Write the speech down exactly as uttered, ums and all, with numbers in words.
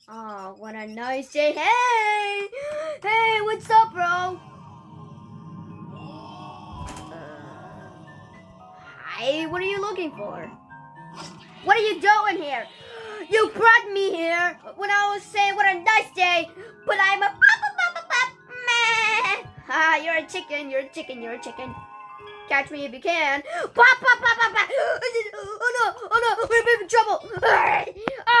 Oh, what a nice day. Hey! Hey, what's up, bro? Uh, hi, what are you looking for? What are you doing here? You brought me here when I was saying what a nice day, but I'm a papa papa papa meh. Ah, you're a chicken, you're a chicken, you're a chicken. Catch me if you can. Pop, pop, pop, pop, pop. Oh no, oh no, we're in big trouble.